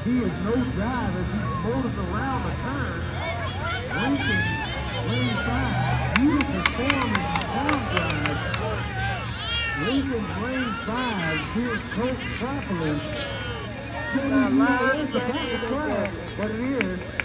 He is no dive as he motors around the turn. Lincoln, lane 5, beautiful form in the down drive. Lincoln's lane 5 here coach properly. It's about to crash, but it is.